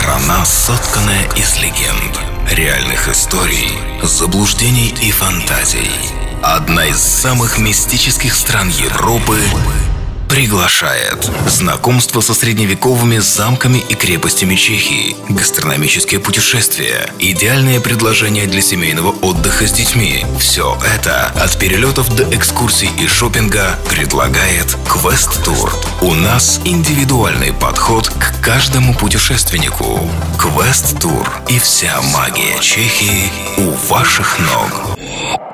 Страна, сотканная из легенд, реальных историй, заблуждений и фантазий. Одна из самых мистических стран Европы приглашает. Знакомство со средневековыми замками и крепостями Чехии, гастрономические путешествия, идеальные предложения для семейного отдыха с детьми. Все это от перелетов до экскурсий и шопинга предлагает Quest Tour. У нас индивидуальный подход к каждому путешественнику. Quest Tour и вся магия Чехии у ваших ног.